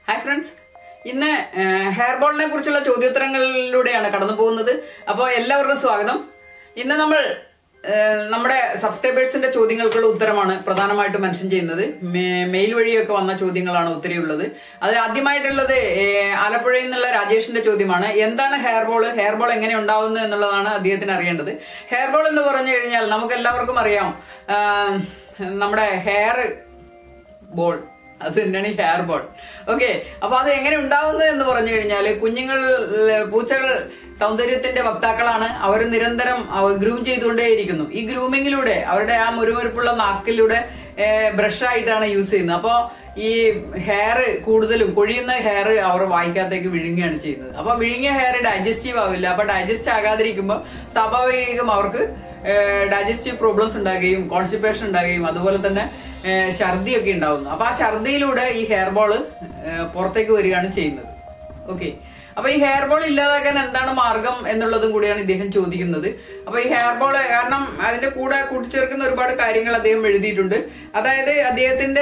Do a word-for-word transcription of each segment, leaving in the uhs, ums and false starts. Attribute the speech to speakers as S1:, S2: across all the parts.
S1: Hi friends, in the hairball ne kurichulla ചോദ്യോത്തരങ്ങളിലൂടെയാണ് കടന്നു പോകുന്നത്. അപ്പോൾ എല്ലാവർക്കും സ്വാഗതം. ഇന്ന് നമ്മൾ നമ്മുടെ സബ്സ്ക്രൈബേഴ്സിന്റെ ചോദ്യങ്ങൾക്കുള്ള ഉത്തരമാണ് പ്രധാനമായിട്ട് മെൻഷൻ ചെയ്യുന്നത്. മെയിൽ വഴിയൊക്കെ വന്ന ചോദ്യങ്ങളാണ് ഒത്തിരിയുള്ളത്. അത് ആദ്യമായിട്ടുള്ളത് ആലപ്പുഴയിൽ നിന്നുള്ള രാജേഷിന്റെ ചോദ്യമാണ്. എന്താണ് ഹെയർബോൾ? ഹെയർബോൾ എങ്ങനെ ഉണ്ടാവുന്നത് എന്നുള്ളതാണ് അദ്ദേഹത്തിന് അറിയേണ്ടത്. ഹെയർബോൾ എന്ന് പറഞ്ഞു കഴിഞ്ഞാൽ നമുക്ക് എല്ലാവർക്കും അറിയാം, നമ്മുടെ ഹെയർ ബോൾ, അത് തന്നെയാണ് ഈ ഹെയർ ബോൾ. ഓക്കെ, അപ്പൊ അത് എങ്ങനെ ഉണ്ടാവുന്നത് എന്ന് പറഞ്ഞു കഴിഞ്ഞാല്, കുഞ്ഞുങ്ങൾ പൂച്ചകൾ സൗന്ദര്യത്തിന്റെ വക്താക്കളാണ്. അവർ നിരന്തരം ഗ്രൂം ചെയ്തുകൊണ്ടേയിരിക്കുന്നു. ഈ ഗ്രൂമിങ്ങിലൂടെ അവരുടെ ആ മുരുമുരുപ്പുള്ള നാക്കിലൂടെ ബ്രഷായിട്ടാണ് യൂസ് ചെയ്യുന്നത്. അപ്പൊ ഈ ഹെയർ കൂടുതലും കൊഴിയുന്ന ഹെയർ അവർ വായിക്കാത്തേക്ക് വിഴുങ്ങുകയാണ് ചെയ്യുന്നത്. അപ്പൊ വിഴുങ്ങിയ ഹെയർ ഡൈജസ്റ്റീവ് ആവില്ല. അപ്പൊ ഡൈജസ്റ്റ് ആകാതിരിക്കുമ്പോൾ സ്വാഭാവികം അവർക്ക് ഡൈജസ്റ്റീവ് പ്രോബ്ലംസ് ഉണ്ടാകുകയും കോൺസ്റ്റിപ്പേഷൻ ഉണ്ടാകുകയും അതുപോലെ തന്നെ ഛർദിയൊക്കെ ഉണ്ടാവുന്നു. അപ്പൊ ആ ഛർദിയിലൂടെ ഈ ഹെയർ ബോള് പുറത്തേക്ക് വരികയാണ് ചെയ്യുന്നത്. ഓക്കെ, അപ്പൊ ഈ ഹെയർ ബോൾ ഇല്ലാതാക്കാൻ എന്താണ് മാർഗം എന്നുള്ളതും കൂടിയാണ് ഇദ്ദേഹം ചോദിക്കുന്നത്. അപ്പൊ ഈ ഹെയർ ബോൾ കാരണം അതിന്റെ കൂടെ കൂട്ടിച്ചേർക്കുന്ന ഒരുപാട് കാര്യങ്ങൾ അദ്ദേഹം എഴുതിയിട്ടുണ്ട്. അതായത് അദ്ദേഹത്തിന്റെ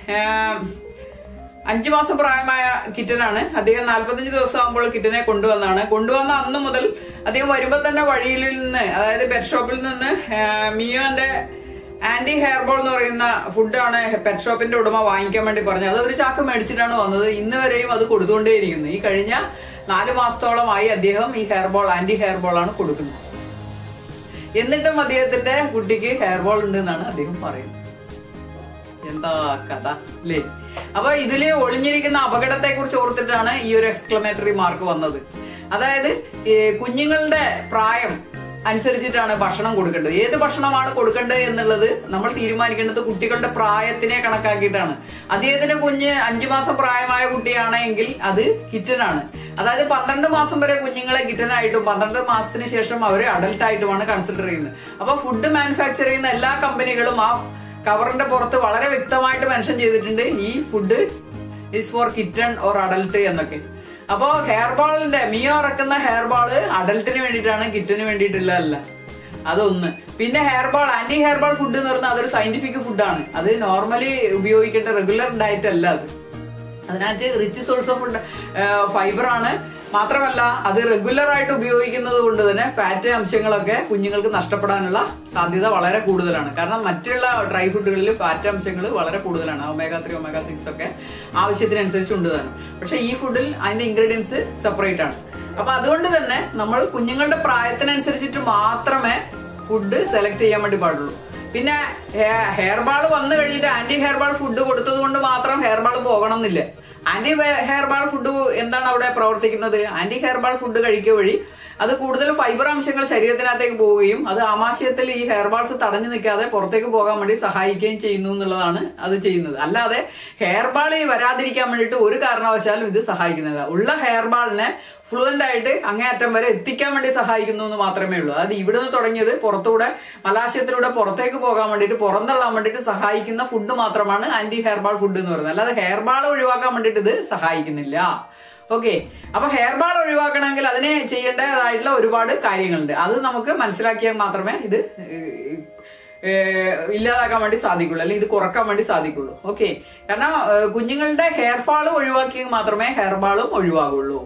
S1: അഞ്ചു മാസം പ്രായമായ കിറ്റനാണ്. അദ്ദേഹം നാല്പത്തഞ്ച് ദിവസം ആകുമ്പോൾ കിറ്റനെ കൊണ്ടുവന്നാണ്. കൊണ്ടുവന്ന അന്ന് മുതൽ അദ്ദേഹം വരുമ്പോ തന്നെ വഴിയിൽ നിന്ന്, അതായത് പെറ്റ് ഷോപ്പിൽ നിന്ന് മിയോന്റെ ആന്റി ഹെയർ ബോൾ എന്ന് പറയുന്ന ഫുഡാണ് പെറ്റ് ഷോപ്പിന്റെ ഉടമ വാങ്ങിക്കാൻ വേണ്ടി പറഞ്ഞത്. അത് ഒരു ചാക്ക് മേടിച്ചിട്ടാണ് വന്നത്. ഇന്ന് വരെയും അത് കൊടുത്തുകൊണ്ടേയിരിക്കുന്നു. ഈ കഴിഞ്ഞ നാല് മാസത്തോളമായി അദ്ദേഹം ഈ hair ball, anti hair ball ആണ് കൊടുക്കുന്നത്. എന്നിട്ടും അദ്ദേഹത്തിന്റെ കുട്ടിക്ക് ഹെയർ ബോൾ ഉണ്ട് എന്നാണ് അദ്ദേഹം പറയുന്നത്. എന്താ കഥ അല്ലേ? അപ്പൊ ഇതില് ഒളിഞ്ഞിരിക്കുന്ന അപകടത്തെ കുറിച്ച് ഓർത്തിട്ടാണ് ഈ ഒരു എക്സ്ക്ലമേറ്ററി മാർക്ക് വന്നത്. അതായത് കുഞ്ഞുങ്ങളുടെ പ്രായം അനുസരിച്ചിട്ടാണ് ഭക്ഷണം കൊടുക്കേണ്ടത്. ഏത് ഭക്ഷണമാണ് കൊടുക്കേണ്ടത് എന്നുള്ളത് നമ്മൾ തീരുമാനിക്കേണ്ടത് കുട്ടികളുടെ പ്രായത്തിനെ കണക്കാക്കിയിട്ടാണ്. അദ്ദേഹത്തിന്റെ കുഞ്ഞ് അഞ്ചു മാസം പ്രായമായ കുട്ടിയാണെങ്കിൽ അത് കിറ്റനാണ്. അതായത് പന്ത്രണ്ട് മാസം വരെ കുഞ്ഞുങ്ങളെ കിറ്റനായിട്ടും പന്ത്രണ്ട് മാസത്തിന് ശേഷം അവര് അഡൽട്ട് ആയിട്ടുമാണ് കൺസിഡർ ചെയ്യുന്നത്. അപ്പൊ ഫുഡ് മാനുഫാക്ചർ ചെയ്യുന്ന എല്ലാ കമ്പനികളും ആ കവറിന്റെ പുറത്ത് വളരെ വ്യക്തമായിട്ട് മെൻഷൻ ചെയ്തിട്ടുണ്ട്, ഈ food is for kitten or adult എന്നൊക്കെ. അപ്പോ ഹെയർ ബോളിന്റെ മിയോ ഇറക്കുന്ന ഹെയർ ബോള് അഡൽട്ടിന് വേണ്ടിയിട്ടാണ്, കിറ്റന് വേണ്ടിയിട്ടുള്ളതല്ല. അതൊന്ന്. പിന്നെ hair ball, anti hair ball food എന്ന് പറഞ്ഞാൽ അതൊരു സയന്റിഫിക് ഫുഡാണ്. അത് നോർമലി ഉപയോഗിക്കേണ്ട റെഗുലർ ഡയറ്റ് അല്ല അത്. അതിനകത്ത് റിച്ച് സോഴ്സ് ഓഫ് ഫൈബർ ആണ്. മാത്രമല്ല അത് റെഗുലർ ആയിട്ട് ഉപയോഗിക്കുന്നത് കൊണ്ട് തന്നെ ഫാറ്റ് അംശങ്ങളൊക്കെ കുഞ്ഞുങ്ങൾക്ക് നഷ്ടപ്പെടാനുള്ള സാധ്യത വളരെ കൂടുതലാണ്. കാരണം മറ്റുള്ള ഡ്രൈ ഫുഡുകളിൽ ഫാറ്റ് അംശങ്ങൾ വളരെ കൂടുതലാണ്. ഒമേഗ ത്രീ ഒമേഗ സിക്സ് ഒക്കെ ആവശ്യത്തിനനുസരിച്ച് ഉണ്ട് താനും. പക്ഷെ ഈ ഫുഡിൽ അതിന്റെ ഇൻഗ്രീഡിയൻസ് സെപ്പറേറ്റ് ആണ്. അപ്പൊ അതുകൊണ്ട് തന്നെ നമ്മൾ കുഞ്ഞുങ്ങളുടെ പ്രായത്തിനനുസരിച്ചിട്ട് മാത്രമേ ഫുഡ് സെലക്ട് ചെയ്യാൻ വേണ്ടി പാടുള്ളൂ. പിന്നെ ഹെയർ ബാൾ വന്നു കഴിഞ്ഞിട്ട് ആന്റി ഹെയർ ബാൾ ഫുഡ് കൊടുത്തത് കൊണ്ട് മാത്രം ഹെയർ ബാൾ പോകണം എന്നില്ല. ആന്റി ഹെയർ ബാൾ ഫുഡ് എന്താണ് അവിടെ പ്രവർത്തിക്കുന്നത്? ആന്റി ഹെയർ ബാൾ ഫുഡ് കഴിക്കുക വഴി അത് കൂടുതൽ ഫൈബർ അംശങ്ങൾ ശരീരത്തിനകത്തേക്ക് പോവുകയും അത് ആമാശയത്തിൽ ഈ ഹെയർ ബാൾസ് തടഞ്ഞു നിൽക്കാതെ പുറത്തേക്ക് പോകാൻ വേണ്ടി സഹായിക്കുകയും ചെയ്യുന്നു എന്നുള്ളതാണ് അത് ചെയ്യുന്നത്. അല്ലാതെ ഹെയർ ബാൾ വരാതിരിക്കാൻ വേണ്ടിയിട്ട് ഒരു കാരണവശാലും ഇത് സഹായിക്കുന്നില്ല. ഉള്ള ഹെയർ ബാളിനെ ഫ്ലുവന്റ് ആയിട്ട് അങ്ങേയറ്റം വരെ എത്തിക്കാൻ വേണ്ടി സഹായിക്കുന്നു എന്ന് മാത്രമേ ഉള്ളൂ. അതായത് ഇവിടുന്ന് തുടങ്ങിയത് പുറത്തൂടെ മലാശയത്തിലൂടെ പുറത്തേക്ക് പോകാൻ വേണ്ടിയിട്ട്, പുറന്തള്ളാൻ വേണ്ടിയിട്ട് സഹായിക്കുന്ന ഫുഡ് മാത്രമാണ് ആന്റി ഹെയർ ബാൾ ഫുഡ് എന്ന് പറയുന്നത്. അല്ലാതെ ഹെയർ ബാൾ ഒഴിവാക്കാൻ വേണ്ടിയിട്ട് ഇത് സഹായിക്കുന്നില്ല. ഓക്കെ, അപ്പൊ ഹെയർ ബാൾ ഒഴിവാക്കണമെങ്കിൽ അതിനെ ചെയ്യേണ്ടതായിട്ടുള്ള ഒരുപാട് കാര്യങ്ങളുണ്ട്. അത് നമുക്ക് മനസ്സിലാക്കിയാൽ മാത്രമേ ഇത് ഇല്ലാതാക്കാൻ വേണ്ടി സാധിക്കുള്ളൂ, അല്ലെങ്കിൽ ഇത് കുറക്കാൻ വേണ്ടി സാധിക്കുള്ളൂ. ഓക്കെ, കാരണം കുഞ്ഞുങ്ങളുടെ ഹെയർ ഫാൾ ഒഴിവാക്കിയെങ്കിൽ മാത്രമേ ഹെയർ ബാളും ഒഴിവാകുള്ളൂ.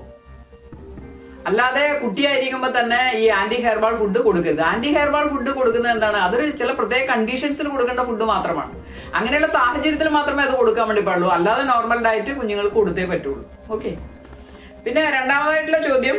S1: അല്ലാതെ കുട്ടിയായിരിക്കുമ്പോ തന്നെ ഈ ആന്റി ഹെയർ ബാൾ ഫുഡ് കൊടുക്കരുത്. ആന്റി ഹെയർ ബാൾ ഫുഡ് കൊടുക്കുന്നത് എന്താണ്? അതൊരു ചില പ്രത്യേക കണ്ടീഷൻസിൽ കൊടുക്കേണ്ട ഫുഡ് മാത്രമാണ്. അങ്ങനെയുള്ള സാഹചര്യത്തിൽ മാത്രമേ അത് കൊടുക്കാൻ വേണ്ടി പാടുള്ളൂ. അല്ലാതെ നോർമൽ ഡയറ്റ് കുഞ്ഞുങ്ങൾക്ക് കൊടുത്തേ പറ്റുള്ളൂ. ഓക്കെ, പിന്നെ രണ്ടാമതായിട്ടുള്ള ചോദ്യം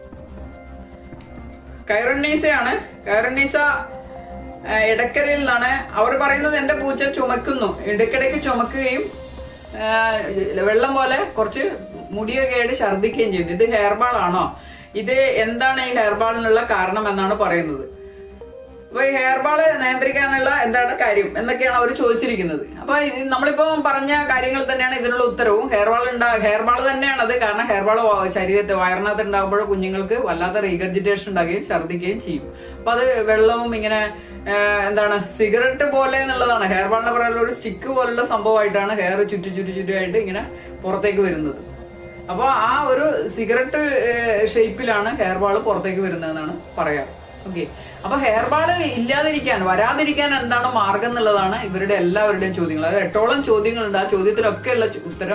S1: കൈറന്നീസയാണ്. കൈറന്നീസ ഇടക്കരയിൽ നിന്നാണ്. അവർ പറയുന്നത് എന്റെ പൂച്ച ചുമക്കുന്നു, ഇടയ്ക്കിടയ്ക്ക് ചുമക്കുകയും വെള്ളം പോലെ കുറച്ച് മുടിയൊക്കെ ആയിട്ട് ഛർദ്ദിക്കുകയും ചെയ്യുന്നു. ഇത് ഹെയർ ബാൾ ആണോ? ഇത് എന്താണ് ഈ ഹെയർ ബാളിനുള്ള കാരണം എന്നാണ് പറയുന്നത്. അപ്പൊ ഈ ഹെയർ ബാള് നിയന്ത്രിക്കാനുള്ള എന്താണ് കാര്യം എന്നൊക്കെയാണ് അവർ ചോദിച്ചിരിക്കുന്നത്. അപ്പൊ നമ്മളിപ്പോ പറഞ്ഞ കാര്യങ്ങൾ തന്നെയാണ് ഇതിനുള്ള ഉത്തരവും. ഹെയർ ബാൾ ഉണ്ടാ ഹെയർ ബാൾ തന്നെയാണത്. കാരണം ഹെയർ ബാൾ ശരീരത്തെ വയറിനകത്ത് ഉണ്ടാകുമ്പോൾ കുഞ്ഞുങ്ങൾക്ക് വല്ലാത്ത റീഗർജിറ്റേഷൻ ഉണ്ടാകുകയും ഛർദ്ദിക്കുകയും ചെയ്യും. അപ്പൊ അത് വെള്ളവും ഇങ്ങനെ എന്താണ് സിഗരറ്റ് പോലെ എന്നുള്ളതാണ്. ഹെയർ ബാളിന്റെ പറയുന്ന ഒരു സ്റ്റിക്ക് പോലുള്ള സംഭവമായിട്ടാണ് ഹെയർ ചുറ്റു ചുറ്റു ചുറ്റുമായിട്ട് ഇങ്ങനെ പുറത്തേക്ക് വരുന്നത്. അപ്പൊ ആ ഒരു സിഗരറ്റ് ഷേപ്പിലാണ് ഹെയർ ബാൾ പുറത്തേക്ക് വരുന്നതെന്നാണ് പറയാം. ഓക്കെ, അപ്പൊ ഹെയർ ബാൾ ഇല്ലാതിരിക്കാൻ, വരാതിരിക്കാൻ എന്താണ് മാർഗം എന്നുള്ളതാണ് ഇവരുടെ എല്ലാവരുടെയും ചോദ്യങ്ങൾ. അതായത് എട്ടോളം ചോദ്യങ്ങളുണ്ട്. ആ ചോദ്യത്തിലൊക്കെ ഉള്ള ഉത്തരം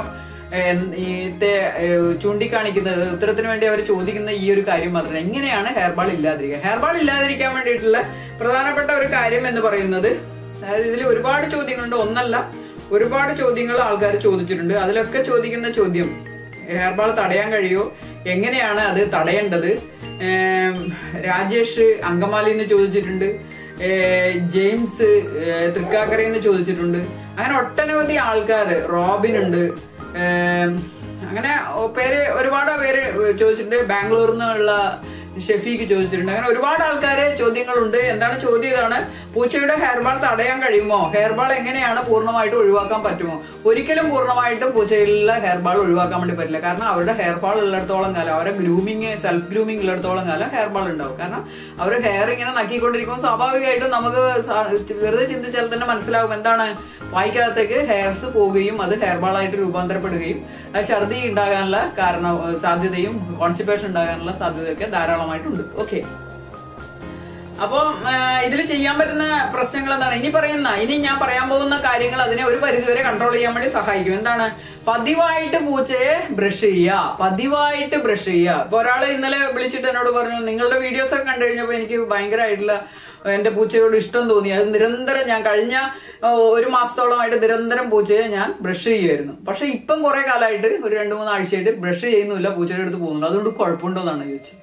S1: ചൂണ്ടിക്കാണിക്കുന്നത്, ഉത്തരത്തിന് വേണ്ടി അവർ ചോദിക്കുന്ന ഈ ഒരു കാര്യം മാത്രമേ. എങ്ങനെയാണ് ഹെയർബാൾ ഇല്ലാതിരിക്കുക? ഹെയർബാൾ ഇല്ലാതിരിക്കാൻ വേണ്ടിയിട്ടുള്ള പ്രധാനപ്പെട്ട ഒരു കാര്യം എന്ന് പറയുന്നത്, അതായത് ഇതിൽ ഒരുപാട് ചോദ്യങ്ങളുണ്ട്, ഒന്നല്ല ഒരുപാട് ചോദ്യങ്ങൾ ആൾക്കാർ ചോദിച്ചിട്ടുണ്ട്. അതിലൊക്കെ ചോദിക്കുന്ന ചോദ്യം, ഹെയർബാൾ തടയാൻ കഴിയുമോ, എങ്ങനെയാണ് അത് തടയേണ്ടത്? രാജേഷ് അങ്കമാലിന്ന് ചോദിച്ചിട്ടുണ്ട്, ജെയിംസ് തൃക്കാക്കരയിൽ ചോദിച്ചിട്ടുണ്ട്. അങ്ങനെ ഒട്ടനവധി ആൾക്കാർ, റോബിൻ ഉണ്ട്, അങ്ങനെ പേര് ഒരുപാട് പേര് ചോദിച്ചിട്ടുണ്ട്. ബാംഗ്ലൂരിൽ നിന്നുള്ള ഷെഫീക്ക് ചോദിച്ചിട്ടുണ്ട്. അങ്ങനെ ഒരുപാട് ആൾക്കാര് ചോദ്യങ്ങളുണ്ട്. എന്താണ് ചോദ്യം? ഇതാണ്, പൂച്ചയുടെ ഹെയർബാൾ തടയാൻ കഴിയുമോ? ഹെയർബാൾ എങ്ങനെയാണ് പൂർണ്ണമായിട്ട് ഒഴിവാക്കാൻ പറ്റുമോ? ഒരിക്കലും പൂർണ്ണമായിട്ടും പൂച്ചയിലുള്ള ഹെയർബാൾ ഒഴിവാക്കാൻ വേണ്ടി പറ്റില്ല. കാരണം അവരുടെ ഹെയർബാൾ ഉള്ളിടത്തോളം കാലം, അവരുടെ ഗ്രൂമിങ് സെൽഫ് ഗ്രൂമിങ് ഉള്ളിടത്തോളം കാലം ഹെയർബാൾ ഉണ്ടാവും. കാരണം അവർ ഹെയർ ഇങ്ങനെ നക്കിക്കൊണ്ടിരിക്കുമ്പോൾ സ്വാഭാവികമായിട്ടും നമുക്ക് വെറുതെ ചിന്തിച്ചാൽ തന്നെ മനസ്സിലാവും എന്താണ്, വായിക്കകത്തേക്ക് ഹെയർസ് പോവുകയും അത് ഹെയർബാൾ ആയിട്ട് രൂപാന്തരപ്പെടുകയും ഛർദി ഉണ്ടാകാനുള്ള കാരണം സാധ്യതയും കോൺസ്റ്റിപ്പേഷൻ ഉണ്ടാകാനുള്ള സാധ്യതയൊക്കെ ധാരാളമായിട്ടുണ്ട്. ഓക്കെ, അപ്പൊ ഇതിൽ ചെയ്യാൻ പറ്റുന്ന പ്രശ്നങ്ങൾ എന്താണ്? ഇനി പറയുന്ന ഇനി ഞാൻ പറയാൻ പോകുന്ന കാര്യങ്ങൾ അതിനെ ഒരു പരിധിവരെ കൺട്രോൾ ചെയ്യാൻ വേണ്ടി സഹായിക്കും. എന്താണ്? പതിവായിട്ട് പൂച്ചയെ ബ്രഷ് ചെയ്യുക, പതിവായിട്ട് ബ്രഷ് ചെയ്യുക. ഇപ്പൊ ഒരാള് ഇന്നലെ വിളിച്ചിട്ട് എന്നോട് പറഞ്ഞു, നിങ്ങളുടെ വീഡിയോസ് ഒക്കെ കണ്ടു കഴിഞ്ഞപ്പോ എനിക്ക് ഭയങ്കരമായിട്ടുള്ള എന്റെ പൂച്ചയോട് ഇഷ്ടം തോന്നി. അത് നിരന്തരം ഞാൻ കഴിഞ്ഞ ഒരു മാസത്തോളമായിട്ട് നിരന്തരം പൂച്ചയെ ഞാൻ ബ്രഷ് ചെയ്യുമായിരുന്നു. പക്ഷെ ഇപ്പം കുറെ കാലമായിട്ട് ഒരു രണ്ടു മൂന്ന് ആഴ്ചയായിട്ട് ബ്രഷ് ചെയ്യുന്നില്ല, പൂച്ചയുടെ അടുത്ത് പോകുന്നില്ല. അതുകൊണ്ട് കുഴപ്പമുണ്ടോ എന്നാണ് ചോദിച്ചത്.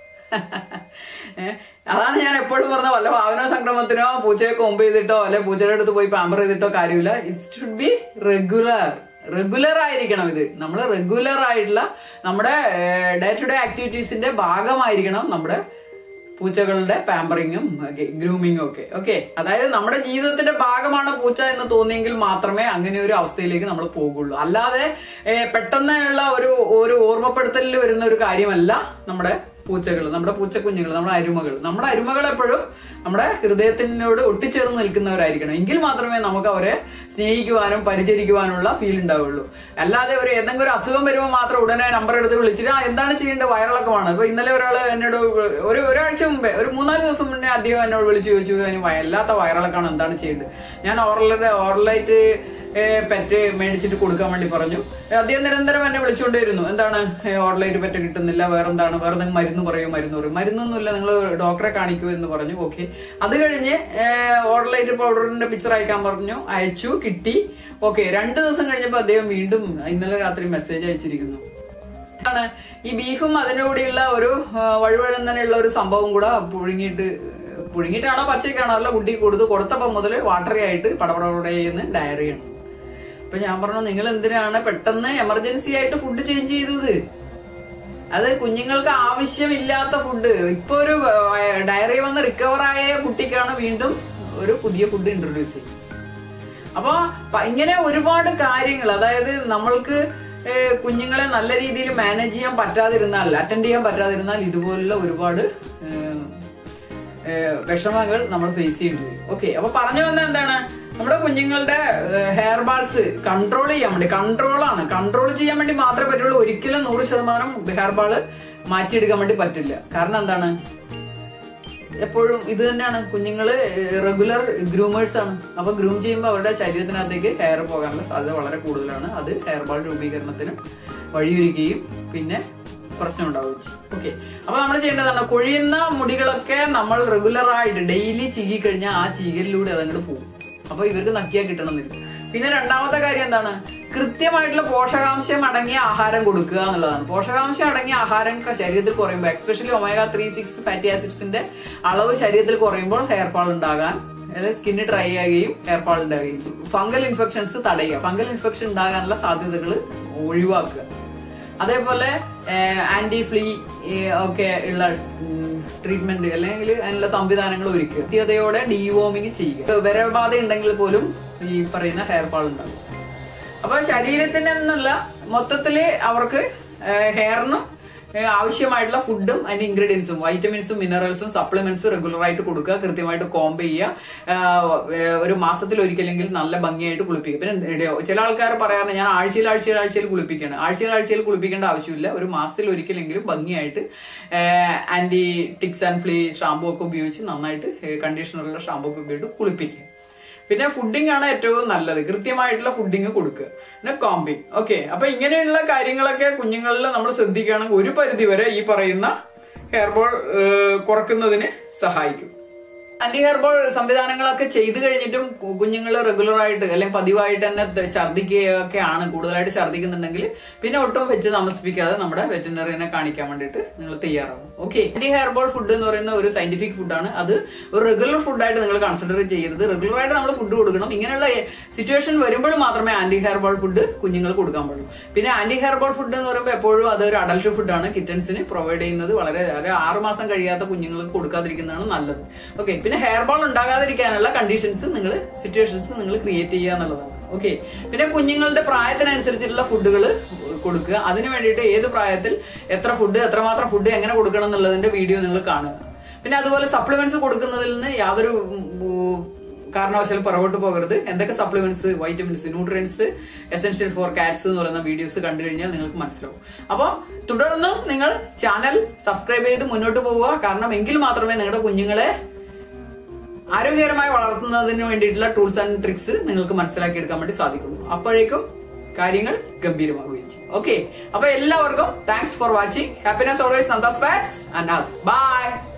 S1: അതാണ് ഞാൻ എപ്പോഴും പറഞ്ഞ, വല്ല ഭാവനോ സംക്രമത്തിനോ പൂച്ചയെ കൊമ്പ് ചെയ്തിട്ടോ അല്ലെ പൂച്ചയുടെ അടുത്ത് പോയി പാമ്പർ ചെയ്തിട്ടോ കാര്യമില്ല. It should be regular. Regular ആയിരിക്കണം. ഇത് നമ്മൾ റെഗുലർ ആയിട്ടുള്ള നമ്മുടെ ഡേ ടു ഡേ ആക്ടിവിറ്റീസിന്റെ ഭാഗമായിരിക്കണം നമ്മുടെ പൂച്ചകളുടെ പാമ്പറിങ്ങും ഗ്രൂമിങ്ങും ഒക്കെ. ഓക്കെ, അതായത് നമ്മുടെ ജീവിതത്തിന്റെ ഭാഗമാണ് പൂച്ച എന്ന് തോന്നിയെങ്കിൽ മാത്രമേ അങ്ങനെ ഒരു അവസ്ഥയിലേക്ക് നമ്മൾ പോകുള്ളൂ. അല്ലാതെ പെട്ടെന്നുള്ള ഒരു ഒരു ഓർമ്മപ്പെടുത്തലിൽ വരുന്ന ഒരു കാര്യമല്ല നമ്മുടെ പൂച്ചകൾ, നമ്മുടെ പൂച്ചക്കുഞ്ഞുങ്ങൾ, നമ്മുടെ അരുമകൾ. നമ്മുടെ അരുമകൾ എപ്പോഴും നമ്മുടെ ഹൃദയത്തിനോട് ഒട്ടിച്ചേർന്ന് നിൽക്കുന്നവരായിരിക്കണം. എങ്കിൽ മാത്രമേ നമുക്ക് അവരെ സ്നേഹിക്കുവാനും പരിചരിക്കുവാനുള്ള ഫീൽ ഉണ്ടാവുള്ളൂ. അല്ലാതെ ഒരു എന്തെങ്കിലും ഒരു അസുഖം വരുമ്പോൾ മാത്രം ഉടനെ നമ്പർ എടുത്ത് വിളിച്ചിട്ട് ആ എന്താണ് ചെയ്യേണ്ടത്, വയറിളക്കമാണ്. ഇപ്പൊ ഇന്നലെ ഒരാൾ എന്നോട് ഒരു ഒരാഴ്ച മുമ്പേ ഒരു മൂന്നാല് ദിവസം മുന്നേ അദ്ദേഹം എന്നോട് വിളിച്ചു ചോദിച്ചു, വല്ലാത്ത വയറിളക്കാണ്, എന്താണ് ചെയ്യേണ്ടത്? ഞാൻ ഓറലൈറ്റ് ഓറലൈറ്റ് പെറ്റ് മേടിച്ചിട്ട് കൊടുക്കാൻ വേണ്ടി പറഞ്ഞു. അദ്ദേഹം നിരന്തരം എന്നെ വിളിച്ചുകൊണ്ടിരുന്നു, എന്താണ് ഓറലൈറ്റ് പെറ്റ് കിട്ടുന്നില്ല, വേറെന്താണ്, വേറെ എന്തെങ്കിലും മരുന്ന് പറയൂ, മരുന്ന് പറയും. മരുന്നൊന്നുമില്ല, നിങ്ങൾ ഡോക്ടറെ കാണിക്കൂ എന്ന് പറഞ്ഞു. ഓക്കെ, അത് കഴിഞ്ഞ് ഓറലൈറ്റ് പൗഡറിന്റെ പിക്ചർ അയക്കാൻ പറഞ്ഞു, അയച്ചു, കിട്ടി. ഓക്കെ, രണ്ടു ദിവസം കഴിഞ്ഞപ്പോൾ അദ്ദേഹം വീണ്ടും ഇന്നലെ രാത്രി മെസ്സേജ് അയച്ചിരിക്കുന്നു. ആണ് ഈ ബീഫും അതിൻ്റെ കൂടെയുള്ള ഒരു വഴുവഴുന്നതിനുള്ള ഒരു സംഭവം കൂടെ പുഴുങ്ങിയിട്ട് പുഴുങ്ങിയിട്ടാണോ പച്ചയ്ക്കാണോ അല്ല കുട്ടി കൊടുത്ത് കൊടുത്തപ്പം മുതൽ വാട്ടറി ആയിട്ട് പടപടപടയെന്ന് ഡയറി ആണ്. അപ്പൊ ഞാൻ പറഞ്ഞു, നിങ്ങൾ എന്തിനാണ് പെട്ടെന്ന് എമർജൻസി ആയിട്ട് ഫുഡ് ചേഞ്ച് ചെയ്തത്? അത് കുഞ്ഞുങ്ങൾക്ക് ആവശ്യമില്ലാത്ത ഫുഡ്. ഇപ്പൊ ഒരു ഡയറി വന്ന് റിക്കവർ ആയ കുട്ടിക്കാണ് വീണ്ടും ഒരു പുതിയ ഫുഡ് ഇൻട്രൊഡ്യൂസ് ചെയ്യുന്നത്. അപ്പൊ ഇങ്ങനെ ഒരുപാട് കാര്യങ്ങൾ, അതായത് നമ്മൾക്ക് കുഞ്ഞുങ്ങളെ നല്ല രീതിയിൽ മാനേജ് ചെയ്യാൻ പറ്റാതിരുന്നാൽ, അറ്റൻഡ് ചെയ്യാൻ പറ്റാതിരുന്നാൽ ഇതുപോലുള്ള ഒരുപാട് വിഷമങ്ങൾ നമ്മൾ ഫേസ് ചെയ്യേണ്ടി വരും. ഓക്കെ, അപ്പൊ പറഞ്ഞു വന്നത് എന്താണ്? നമ്മുടെ കുഞ്ഞുങ്ങളുടെ ഹെയർ ബാൾസ് കൺട്രോൾ ചെയ്യാൻ വേണ്ടി, കൺട്രോളാണ് കൺട്രോൾ ചെയ്യാൻ വേണ്ടി മാത്രമേ പറ്റുള്ളൂ. ഒരിക്കലും നൂറ് ശതമാനം ഹെയർ ബാൾ മാറ്റിയെടുക്കാൻ വേണ്ടി പറ്റില്ല. കാരണം എന്താണ്? എപ്പോഴും ഇത് തന്നെയാണ്, കുഞ്ഞുങ്ങള് റെഗുലർ ഗ്രൂമേഴ്സ് ആണ്. അപ്പൊ ഗ്രൂം ചെയ്യുമ്പോൾ അവരുടെ ശരീരത്തിനകത്തേക്ക് ഹെയർ പോകാനുള്ള സാധ്യത വളരെ കൂടുതലാണ്. അത് ഹെയർ ബാൾ രൂപീകരണത്തിന് വഴിയൊരുക്കുകയും പിന്നെ പ്രശ്നം ഉണ്ടാവുകയും ചെയ്യും. ഓക്കെ, അപ്പൊ നമ്മൾ ചെയ്യേണ്ടതാണ്, കൊഴിയുന്ന മുടികളൊക്കെ നമ്മൾ റെഗുലർ ആയിട്ട് ഡെയിലി ചീകി കഴിഞ്ഞാൽ ആ ചീകലിലൂടെ അതങ്ങോട്ട് പോകും. അപ്പൊ ഇവർക്ക് നക്കിയാൽ കിട്ടണമെന്നില്ല. പിന്നെ രണ്ടാമത്തെ കാര്യം എന്താണ്? കൃത്യമായിട്ടുള്ള പോഷകാംശം അടങ്ങിയ ആഹാരം കൊടുക്കുക എന്നുള്ളതാണ്. പോഷകാംശം അടങ്ങിയ ആഹാരം ശരീരത്തിൽ കുറയുമ്പോൾ, especially omega three six fatty ആസിഡ്സിന്റെ അളവ് ശരീരത്തിൽ കുറയുമ്പോൾ ഹെയർ ഫാൾ ഉണ്ടാകാൻ, അതായത് സ്കിന്ന് ഡ്രൈ ആകുകയും ഹെയർ ഫാൾ ഉണ്ടാകുകയും ചെയ്യും. ഫംഗൽ ഇൻഫെക്ഷൻസ് തടയുക, ഫംഗൽ ഇൻഫെക്ഷൻ ഉണ്ടാകാനുള്ള സാധ്യതകൾ ഒഴിവാക്കുക. അതേപോലെ ആന്റി ഫ്ലീ ഒക്കെ ഉള്ള ട്രീറ്റ്മെന്റ് അല്ലെങ്കിൽ അതിനുള്ള സംവിധാനങ്ങൾ ഒരുക്കുക. കൃത്യതയോടെ ഡീവോമിങ് ചെയ്യുക. വിരബാധ ഉണ്ടെങ്കിൽ പോലും ഈ പറയുന്ന ഹെയർ ഫാൾ ഉണ്ടാകും. അപ്പൊ ശരീരത്തിന് എന്നുള്ള മൊത്തത്തില് അവർക്ക് ഹെയറിനും ആവശ്യമായിട്ടുള്ള ഫുഡും അതിന്റെ ഇൻഗ്രീഡിയൻസും വൈറ്റമിൻസും മിനറൽസും സപ്ലിമെന്റ്സും റെഗുലർ ആയിട്ട് കൊടുക്കുക. കൃത്യമായിട്ട് കോംബ് ചെയ്യുക. ഒരു മാസത്തിൽ ഒരിക്കലെങ്കിൽ നല്ല ഭംഗിയായിട്ട് കുളിപ്പിക്കുക. പിന്നെ ചില ആൾക്കാർ പറയാറുണ്ട്, ഞാൻ ആഴ്ചയിൽ ആഴ്ചയിൽ ആഴ്ചയിൽ കുളിപ്പിക്കണം. ആഴ്ചയിൽ ആഴ്ചയിൽ കുളിപ്പിക്കേണ്ട ആവശ്യമില്ല. ഒരു മാസത്തിൽ ഒരിക്കലെങ്കിലും ഭംഗിയായിട്ട് anti ticks and flea shampoo ഒക്കെ ഉപയോഗിച്ച് നന്നായിട്ട് കണ്ടീഷണറുള്ള ഷാമ്പൂ ഒക്കെ ഉപയോഗിച്ച് കുളിപ്പിക്കുക. പിന്നെ ഫുഡിംഗ് ആണ് ഏറ്റവും നല്ലത്. കൃത്യമായിട്ടുള്ള ഫുഡിങ് കൊടുക്കുക. പിന്നെ കോമ്പിങ്. ഓക്കെ, അപ്പൊ ഇങ്ങനെയുള്ള കാര്യങ്ങളൊക്കെ കുഞ്ഞുങ്ങളിൽ നമ്മൾ ശ്രദ്ധിക്കുകയാണെങ്കിൽ ഒരു പരിധി വരെ ഈ പറയുന്ന ഹെയർ ബോൾ കുറക്കുന്നതിന് സഹായിക്കും. ആന്റി ഹെയർബോൾ സംവിധാനങ്ങളൊക്കെ ചെയ്തു കഴിഞ്ഞിട്ടും കുഞ്ഞുങ്ങൾ റെഗുലർ ആയിട്ട് അല്ലെങ്കിൽ പതിവായിട്ട് തന്നെ ഛർദ്ദിക്കുകയൊക്കെ ആണ്, കൂടുതലായിട്ട് ഛർദ്ദിക്കുന്നുണ്ടെങ്കിൽ പിന്നെ ഒട്ടും വെച്ച് താമസിപ്പിക്കാതെ നമ്മുടെ വെറ്റിനറിനെ കാണിക്കാൻ വേണ്ടിയിട്ട് നിങ്ങൾ തയ്യാറാവും. ഓക്കെ, ആന്റി ഹെയർബോൾ ഫുഡ് എന്ന് പറയുന്ന ഒരു സയന്റിഫിക് ഫുഡാണ്. അത് ഒരു റെഗുലർ ഫുഡായിട്ട് നിങ്ങൾ കൺസിഡർ ചെയ്യരുത്. റെഗുലർ ആയിട്ട് നമ്മൾ ഫുഡ് കൊടുക്കണം. ഇങ്ങനെയുള്ള സിറ്റുവേഷൻ വരുമ്പോൾ മാത്രമേ ആന്റി ഹെയർബോൾ ഫുഡ് കുഞ്ഞുങ്ങൾ കൊടുക്കാൻ പാടുള്ളൂ. പിന്നെ ആന്റി ഹെയർബോൾ ഫുഡ് എന്ന് പറയുമ്പോൾ എപ്പോഴും അതൊരു അഡൽട്ട് ഫുഡാണ്. കിറ്റൻസിന് പ്രൊവൈഡ് ചെയ്യുന്നത് വളരെ ആറ് മാസം കഴിയാത്ത കുഞ്ഞുങ്ങൾക്ക് കൊടുക്കാതിരിക്കുന്നതാണ് നല്ലത്. ഓക്കെ, പിന്നെ ഹെയർ ബോൾ ഉണ്ടാകാതിരിക്കാനുള്ള കണ്ടീഷൻസ് നിങ്ങൾ സിറ്റുവേഷൻസ് നിങ്ങൾ ക്രിയേറ്റ് ചെയ്യുക എന്നുള്ളതാണ്. ഓക്കെ, പിന്നെ കുഞ്ഞുങ്ങളുടെ പ്രായത്തിനനുസരിച്ചിട്ടുള്ള ഫുഡുകൾ കൊടുക്കുക. അതിന് വേണ്ടിയിട്ട് ഏത് പ്രായത്തിൽ എത്ര ഫുഡ്, എത്രമാത്രം ഫുഡ് എങ്ങനെ കൊടുക്കണം എന്നുള്ളതിന്റെ വീഡിയോ നിങ്ങൾ കാണുക. പിന്നെ അതുപോലെ സപ്ലിമെന്റ്സ് കൊടുക്കുന്നതിൽ നിന്ന് യാതൊരു കാരണവശാലും പുറകോട്ട് പോകരുത്. എന്തൊക്കെ supplements, vitamins, nutrients, essential for cats എന്ന് പറയുന്ന വീഡിയോസ് കണ്ടു കഴിഞ്ഞാൽ നിങ്ങൾക്ക് മനസ്സിലാവും. അപ്പോൾ തുടർന്നും നിങ്ങൾ ചാനൽ സബ്സ്ക്രൈബ് ചെയ്ത് മുന്നോട്ട് പോവുക. കാരണം എങ്കിൽ മാത്രമേ നിങ്ങളുടെ കുഞ്ഞുങ്ങളെ ആരോഗ്യകരമായി വളർത്തുന്നതിന് വേണ്ടിയിട്ടുള്ള ടൂൾസ് ആൻഡ് ട്രിക്സ് നിങ്ങൾക്ക് മനസ്സിലാക്കിയെടുക്കാൻ വേണ്ടി സാധിക്കുള്ളൂ. അപ്പോഴേക്കും കാര്യങ്ങൾ ഗംഭീരമാവുകയും ചെയ്യും. ഓക്കെ, അപ്പൊ എല്ലാവർക്കും thanks for watching. Happiness always, Nanda's pets and us. By.